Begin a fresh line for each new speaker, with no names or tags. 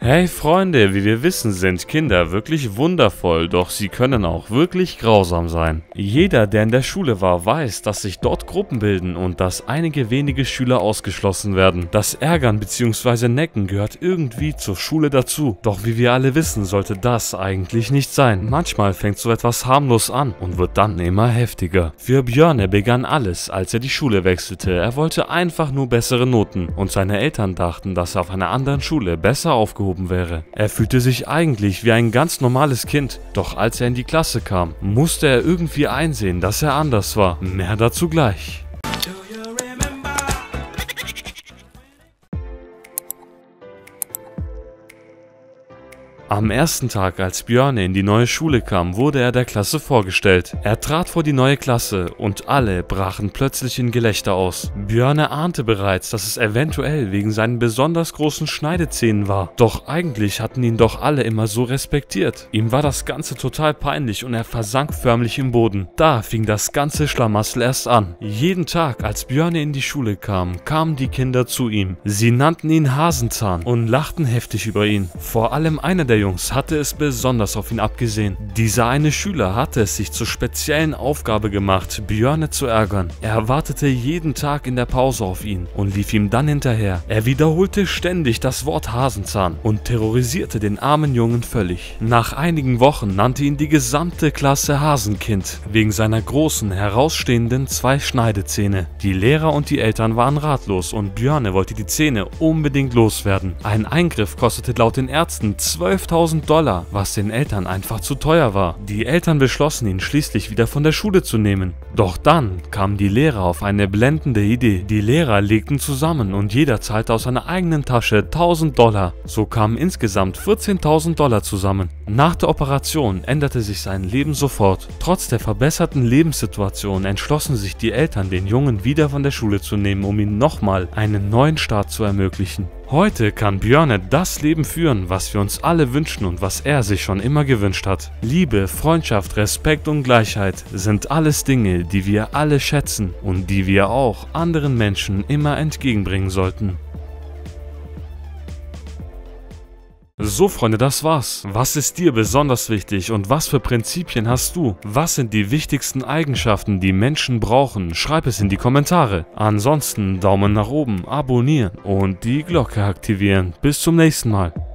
Hey Freunde, wie wir wissen, sind Kinder wirklich wundervoll, doch sie können auch wirklich grausam sein. Jeder, der in der Schule war, weiß, dass sich dort Gruppen bilden und dass einige wenige Schüler ausgeschlossen werden. Das Ärgern bzw. Necken gehört irgendwie zur Schule dazu. Doch wie wir alle wissen, sollte das eigentlich nicht sein. Manchmal fängt so etwas harmlos an und wird dann immer heftiger. Für Björne begann alles, als er die Schule wechselte. Er wollte einfach nur bessere Noten und seine Eltern dachten, dass er auf einer anderen Schule besser aufgehoben wäre. Er fühlte sich eigentlich wie ein ganz normales Kind, doch als er in die Klasse kam, musste er irgendwie einsehen, dass er anders war. Mehr dazu gleich. Am ersten Tag, als Björne in die neue Schule kam, wurde er der Klasse vorgestellt. Er trat vor die neue Klasse und alle brachen plötzlich in Gelächter aus. Björne ahnte bereits, dass es eventuell wegen seinen besonders großen Schneidezähnen war. Doch eigentlich hatten ihn doch alle immer so respektiert. Ihm war das Ganze total peinlich und er versank förmlich im Boden. Da fing das ganze Schlamassel erst an. Jeden Tag, als Björne in die Schule kam, kamen die Kinder zu ihm. Sie nannten ihn Hasenzahn und lachten heftig über ihn. Vor allem einer der Jungs hatte es besonders auf ihn abgesehen. Dieser eine Schüler hatte es sich zur speziellen Aufgabe gemacht, Björne zu ärgern. Er wartete jeden Tag in der Pause auf ihn und lief ihm dann hinterher. Er wiederholte ständig das Wort Hasenzahn und terrorisierte den armen Jungen völlig. Nach einigen Wochen nannte ihn die gesamte Klasse Hasenkind, wegen seiner großen, herausstehenden 2 Schneidezähne. Die Lehrer und die Eltern waren ratlos und Björne wollte die Zähne unbedingt loswerden. Ein Eingriff kostete laut den Ärzten $12.000, was den Eltern einfach zu teuer war. Die Eltern beschlossen, ihn schließlich wieder von der Schule zu nehmen. Doch dann kamen die Lehrer auf eine blendende Idee. Die Lehrer legten zusammen und jeder zahlte aus seiner eigenen Tasche $1.000. So kamen insgesamt $14.000 zusammen. Nach der Operation änderte sich sein Leben sofort. Trotz der verbesserten Lebenssituation entschlossen sich die Eltern, den Jungen wieder von der Schule zu nehmen, um ihm nochmal einen neuen Start zu ermöglichen. Heute kann Björne das Leben führen, was wir uns alle wünschen und was er sich schon immer gewünscht hat. Liebe, Freundschaft, Respekt und Gleichheit sind alles Dinge, die wir alle schätzen und die wir auch anderen Menschen immer entgegenbringen sollten. So Freunde, das war's. Was ist dir besonders wichtig und was für Prinzipien hast du? Was sind die wichtigsten Eigenschaften, die Menschen brauchen? Schreib es in die Kommentare. Ansonsten Daumen nach oben, abonnieren und die Glocke aktivieren. Bis zum nächsten Mal.